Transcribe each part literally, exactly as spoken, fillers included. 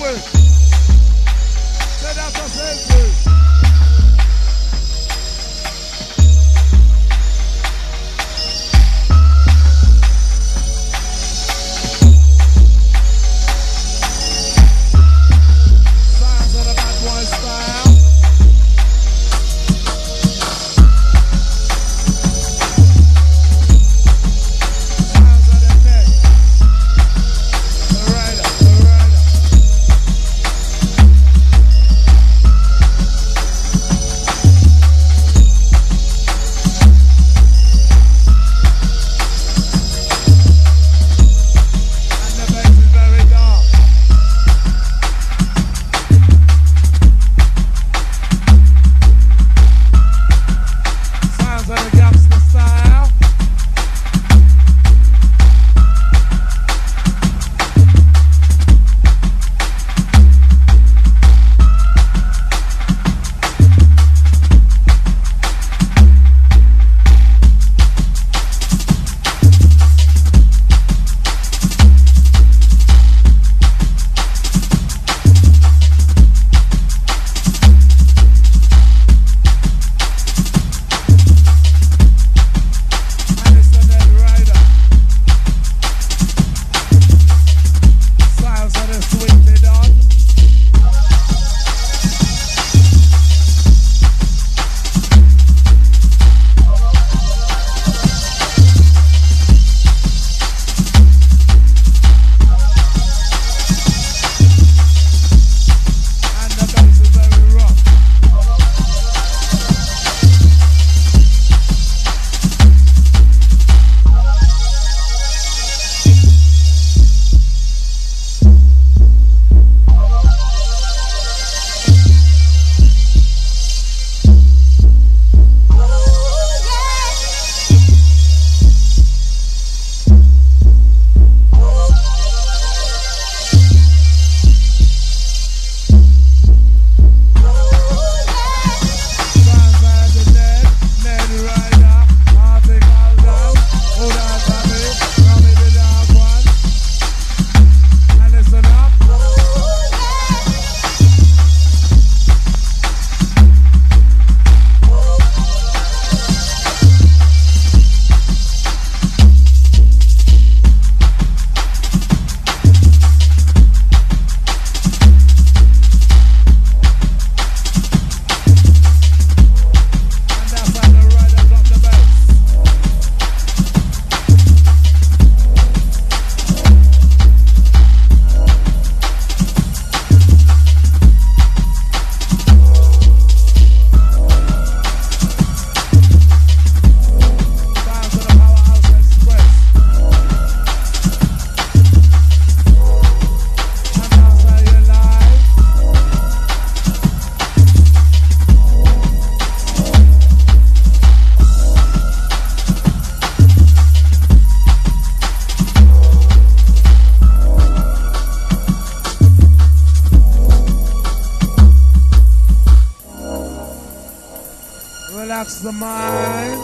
Relax the mind.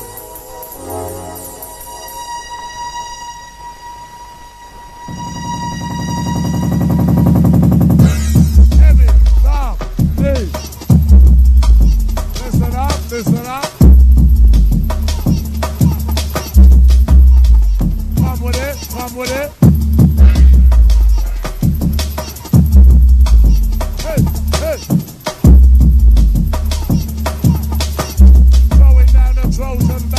Heavy, stop, please. Listen up, listen up. Come with it, come with it. Hey, hey. Trojan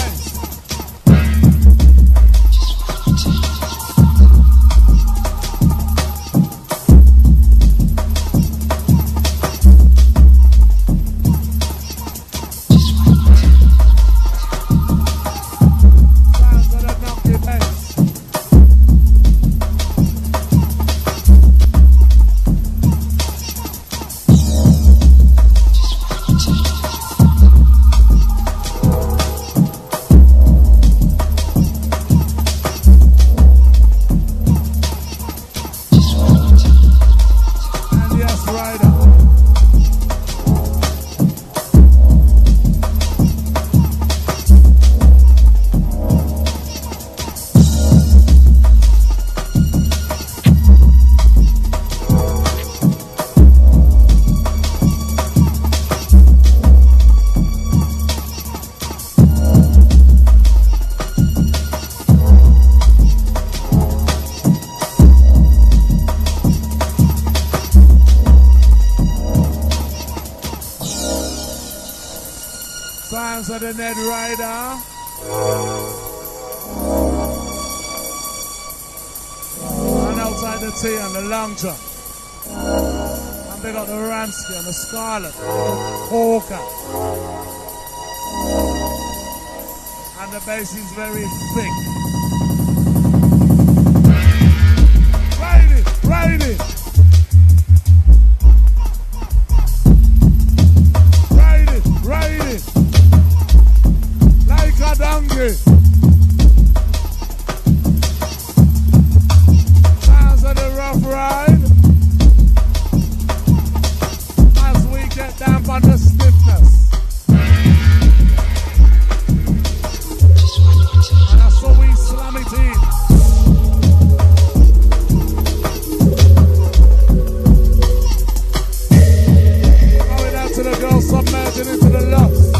Sounds of the Ned Ryder. And outside the T and the long jump. And they got the Ramsky and the Scarlet, the Hawker. And the bass is very thick. Ride it, ride it. Ride it, ride it. Like a donkey. Sounds of the rough ride. As we get down on the stiffness. And that's what we slam it in. Going out to the girls, submerging into the lust.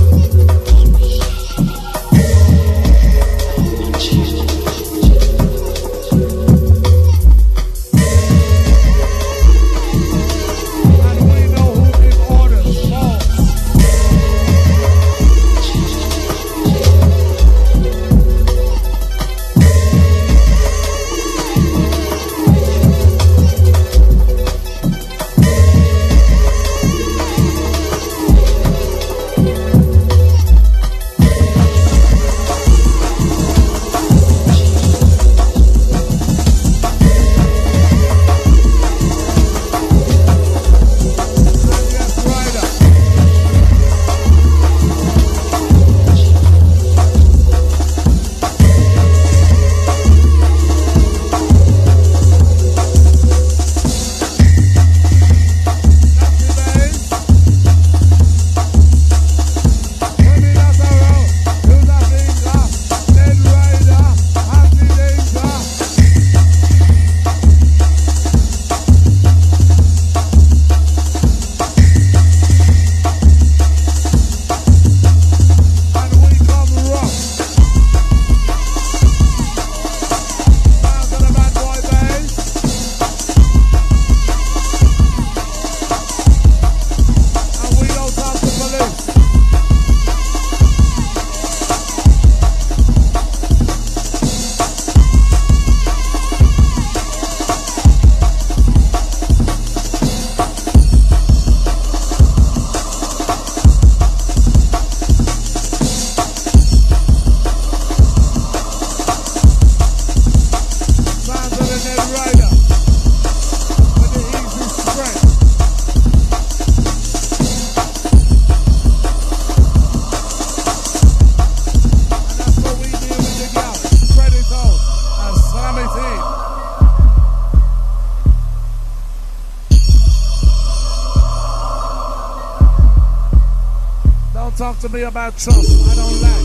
Talk to me about trust. I don't like.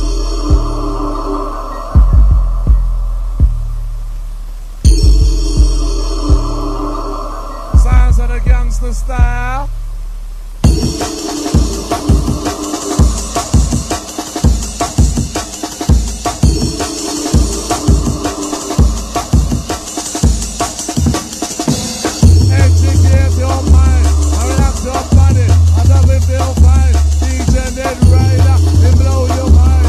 Sounds of the gangster style. Educate your mind. Relax your body. I love it, feel fine. D J Ned Ryder, they blow your mind.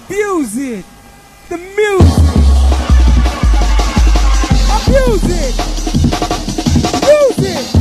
Abuse it. The music. Abuse it. Use it.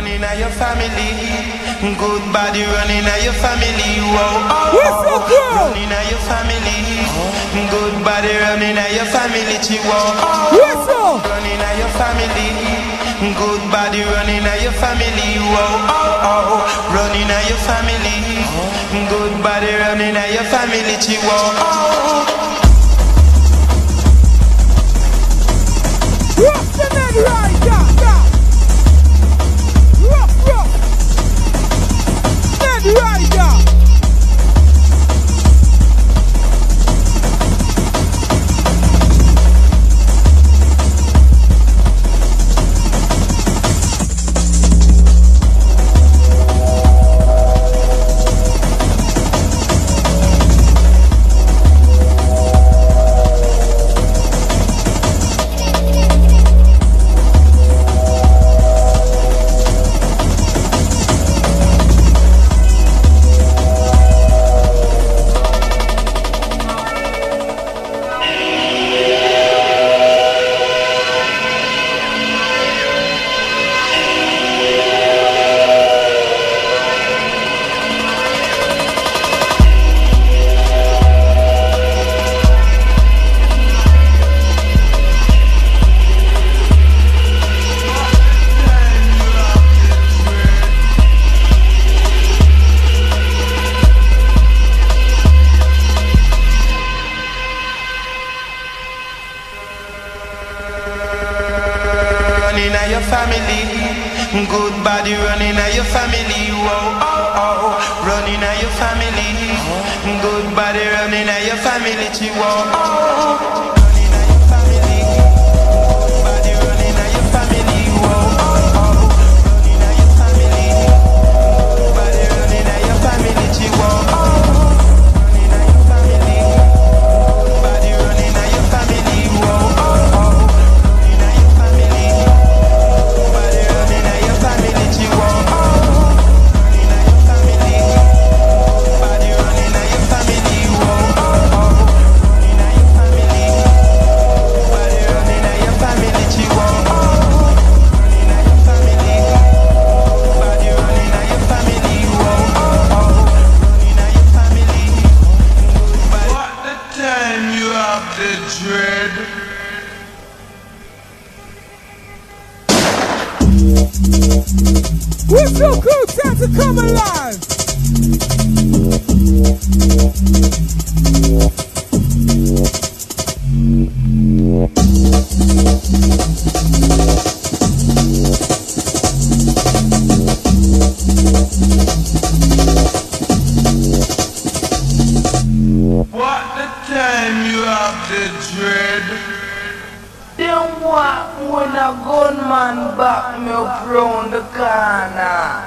running at your family. Good body running at your family. Whoa, oh, oh. Running at your family. Good body running at your family. Whoa, running at your family. Good body running at your family. Whoa, oh, oh. Running at your family. Good body running at your family. Whoa, oh. Rock the man Ryder. Rock, rock. Man Ryder. Good body running at your family. Whoa, oh, oh. Running at your family. Good body running at your family. Whoa, oh. Running at your family. Good body running at your family. Whoa, oh, oh. Running at your family. Good body running at your family. Whoa, oh. Running at your family. Good body running at your family. Whoa, oh, oh. Running at your family. Good body running at your family. Whoa, oh. Running at your family. Good body running at your family. Whoa, oh, oh. Running at your family. Good body running at your family. Whoa, oh. Running at your family. Good body running at your family. Whoa, oh, oh. Running at your family. Good body. What the time you have the dread? We're so cool, time to come alive. What the time you have the dread? Then what when a gunman back me up round the corner?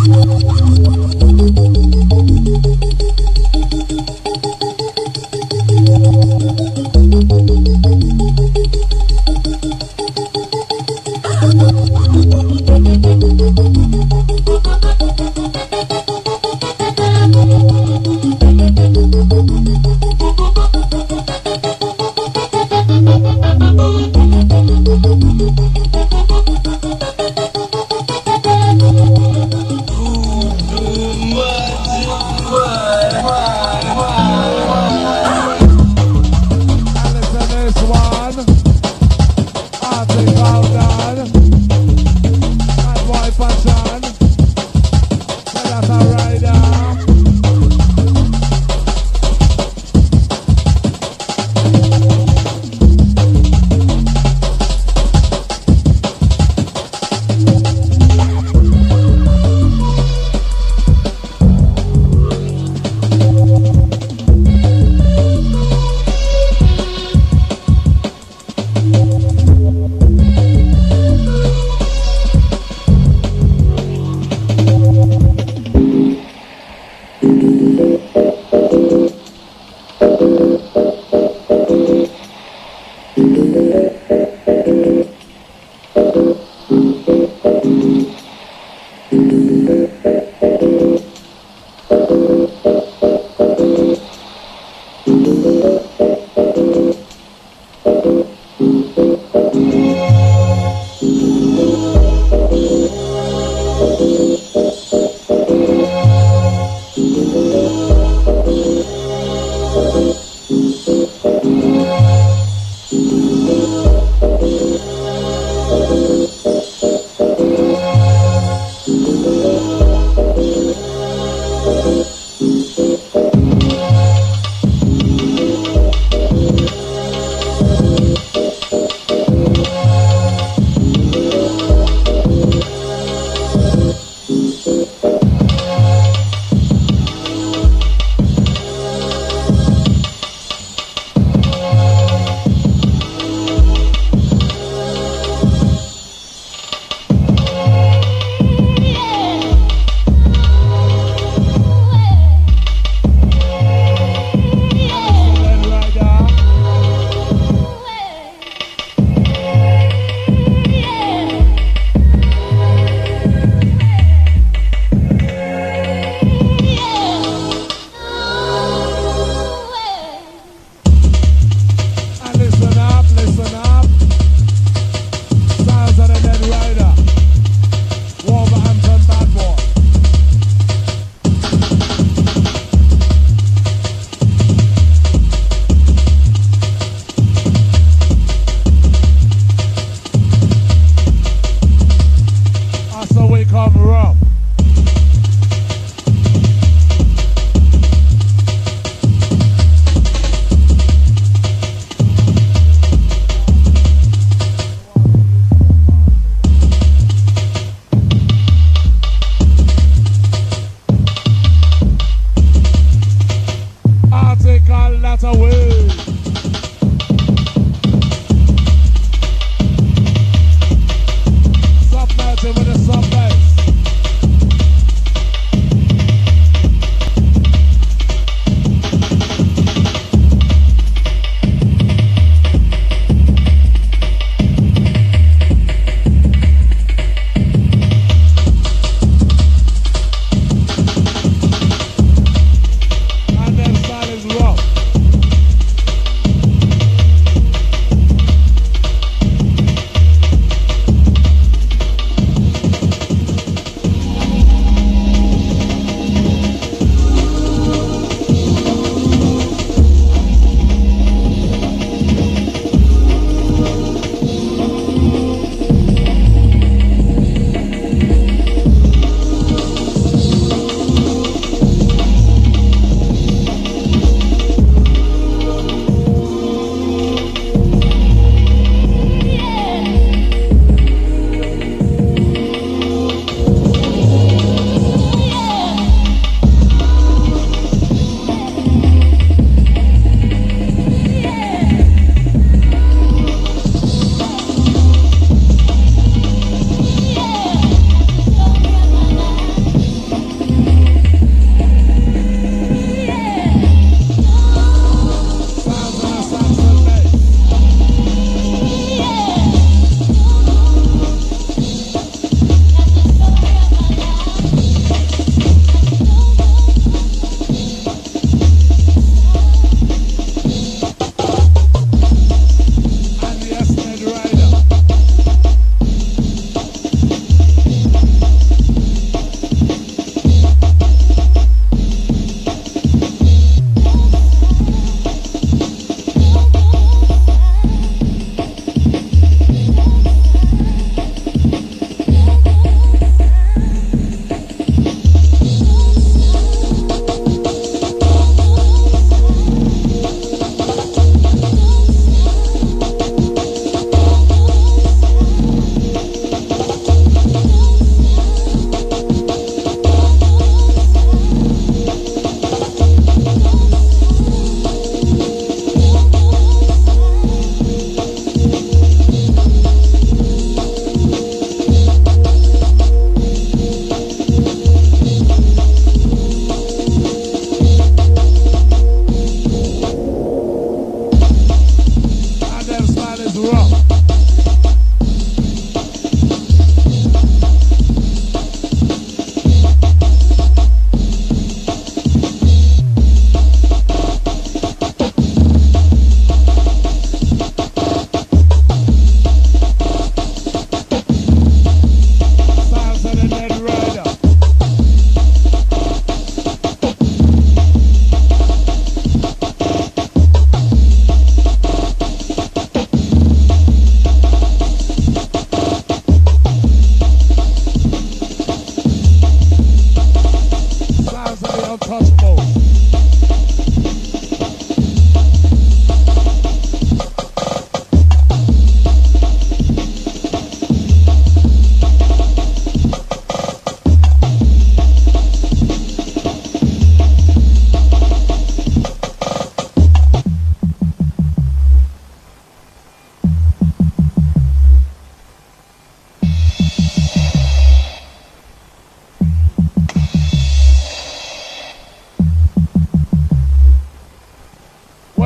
Thank you.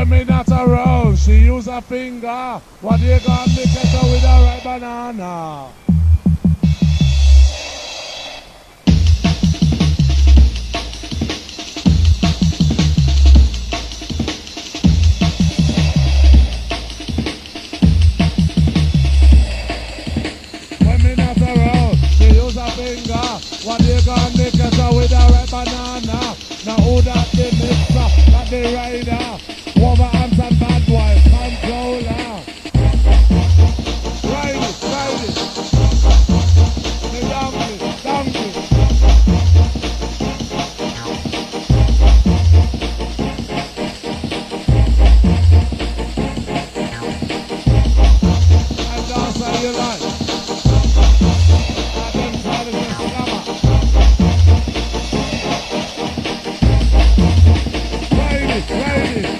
When me not around, she use a finger. What you got me catch her with a right banana? When me not around, she use a finger. What you got me catch her with a right banana? Now who that the mixer, that the rider? Wolverhampton and bad boy, controller. Ride it, ride it. The donkey, donkey. And dance how you like. And then try to just slammer. Ride it, ride it.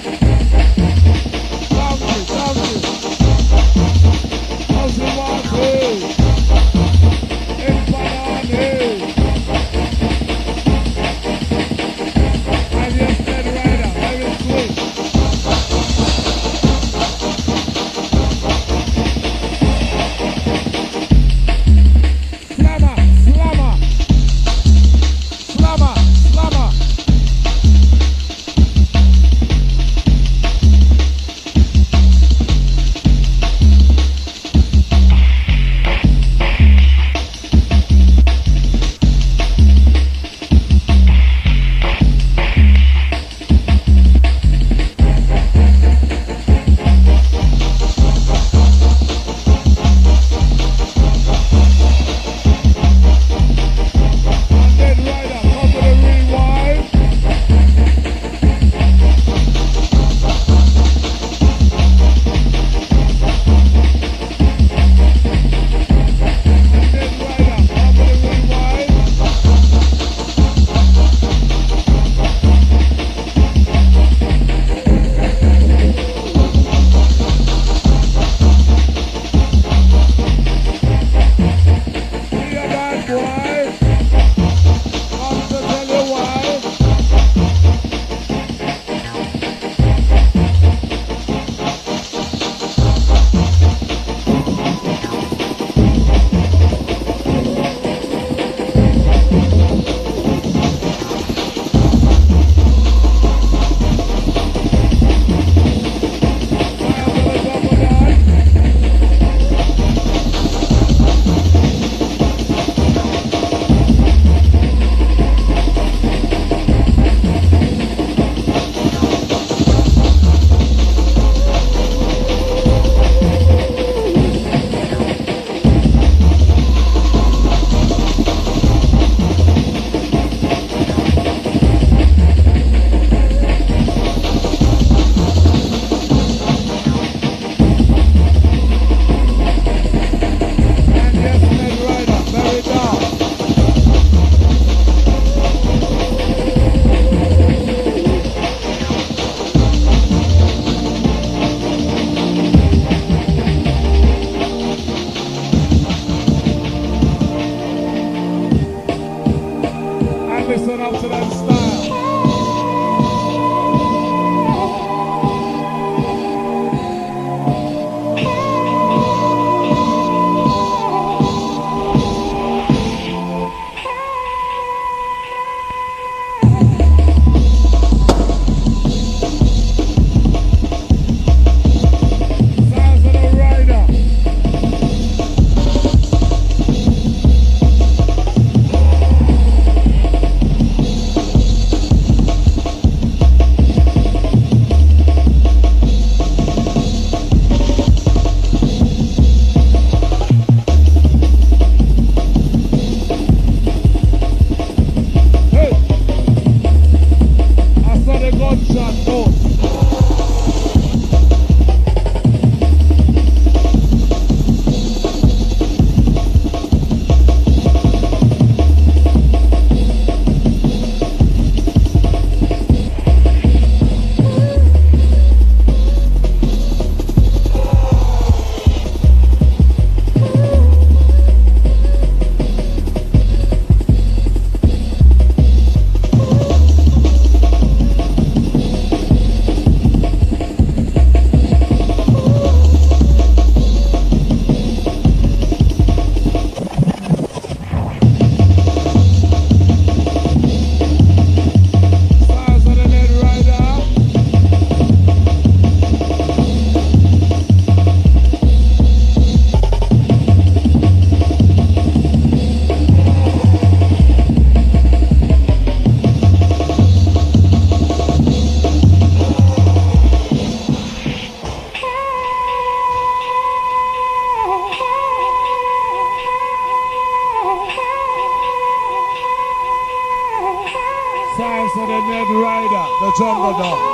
Sounds of the Ned Ryder, the jungle dog.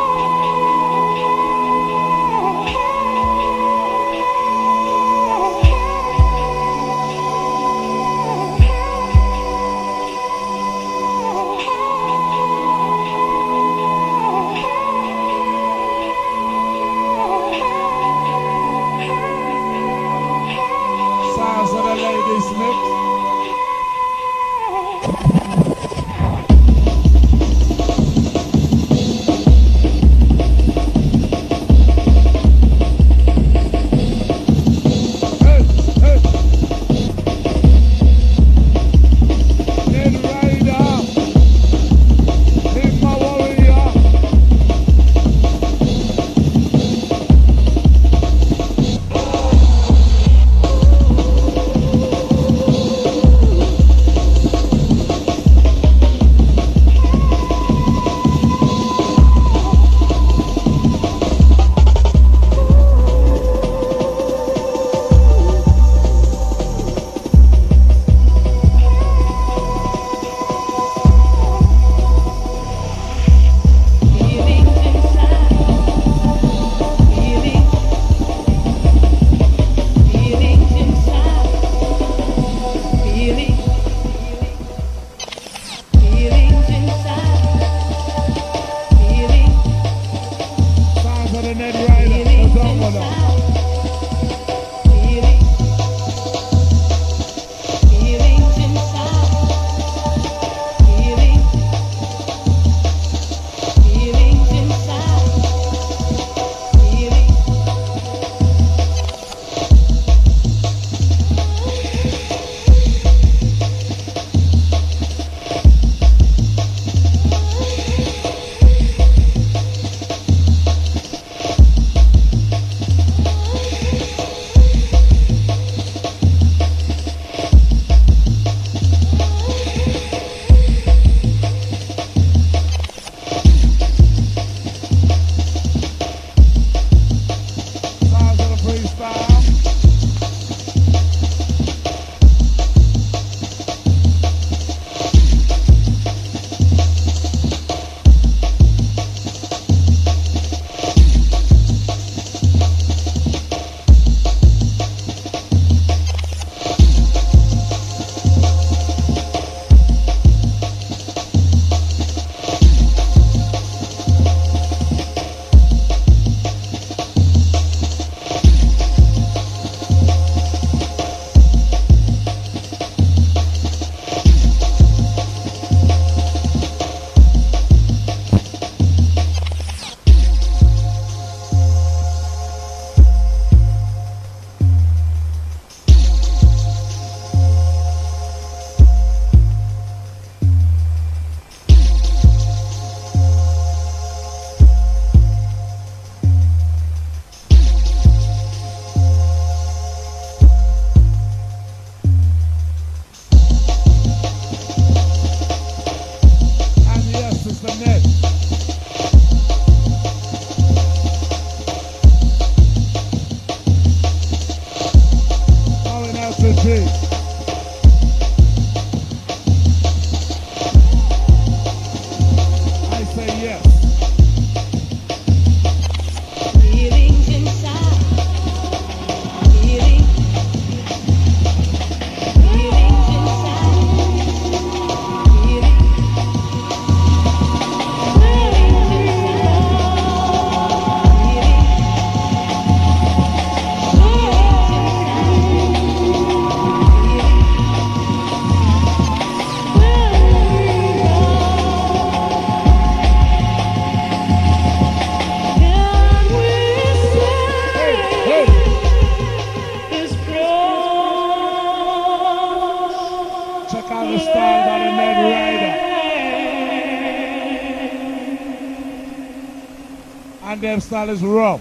And them style is rough.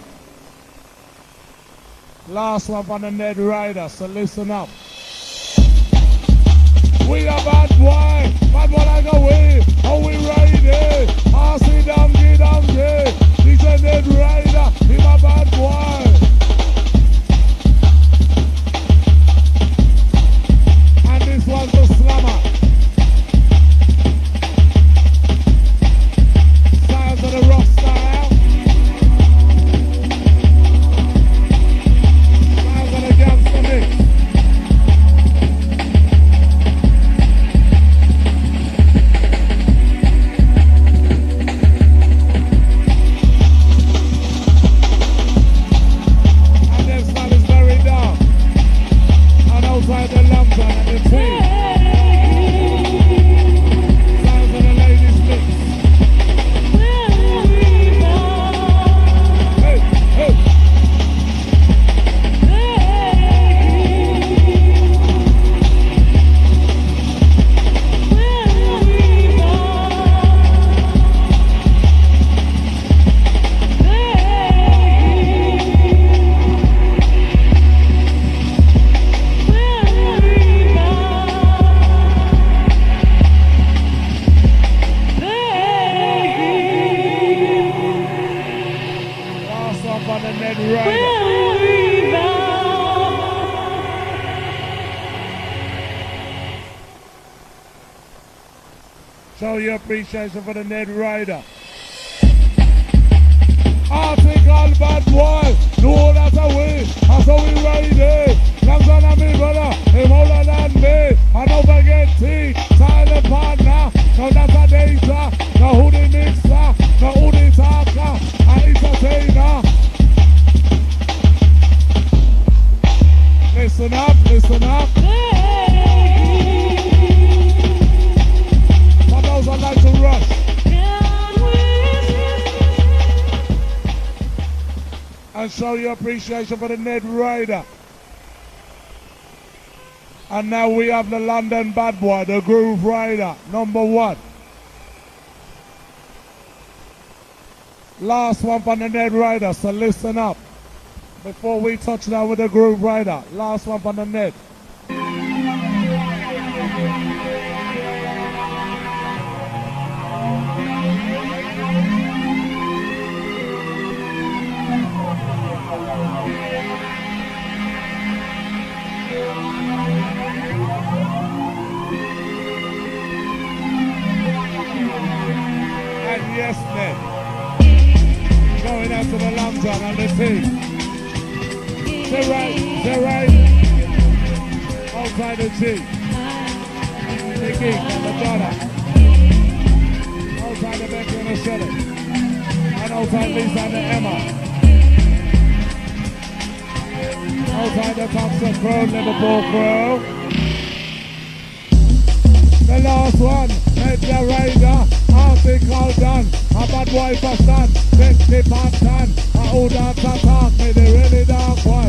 Last one on the Ned Ryder, so listen up. We a bad boy, bad boy like a way, how we ride it. Horsey donkey donkey, he's a Ned Ryder, he's a bad boy. And this one's the slammer. show your appreciation for the Ned Ryder. Article bad boy, no that's a way, that's how we ride it. Comes on a me brother, him older than me. I don't forget T, silent partner. No that's a danger, no who the mixer, no who the talker, and entertainer. Listen up, listen up. For those that like to rush. And show your appreciation for the Ned Ryder. And now we have the London bad boy, the Groove Rider, number one. Last one from the Ned Ryder, so listen up. Before we touch down with the Groove Rider, last one from the Ned. Yes, Ned. Going out to the Long John and the team. They're right, they're right. Outside the G. The Geek and the Donna. Outside the Becky and the Shelly. And outside Lisa and the Emma. Outside the Thompson Crow, Liverpool Crow. The last one, Ned the Ryder. Article done, a bad boy for stand, fifty pound done, a old dance attack me, the really dark one.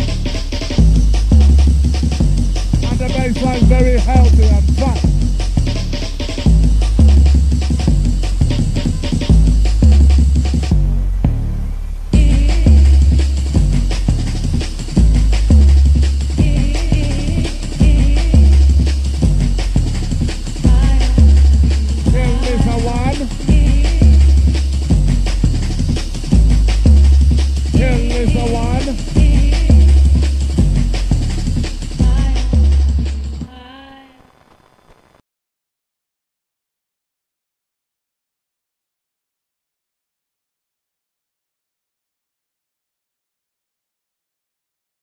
And the bassline very healthy and fat. One.